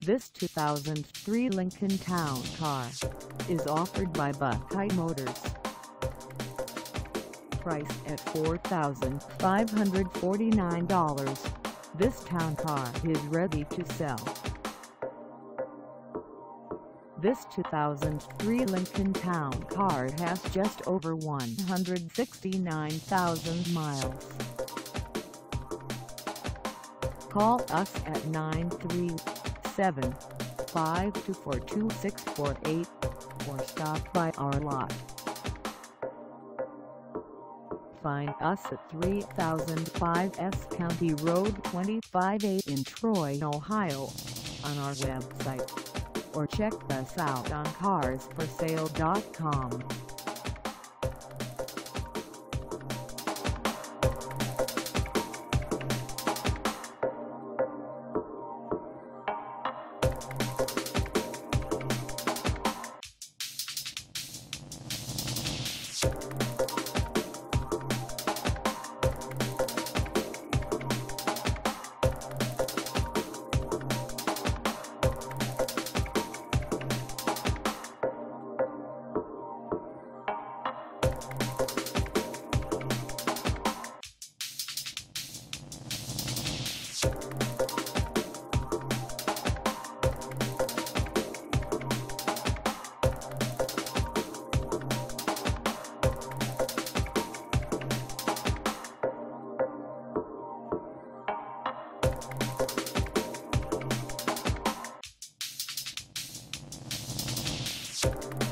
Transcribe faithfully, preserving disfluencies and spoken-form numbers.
This two thousand three Lincoln Town Car is offered by Buckeye Motors. Priced at four thousand five hundred forty-nine dollars, this town car is ready to sell. This two thousand three Lincoln Town Car has just over one hundred sixty-nine thousand miles. Call us at nine three seven, five two four, two six four eight or stop by our lot. Find us at three thousand five S County Road twenty-five A in Troy, Ohio, on our website, or check us out on cars for sale dot com. You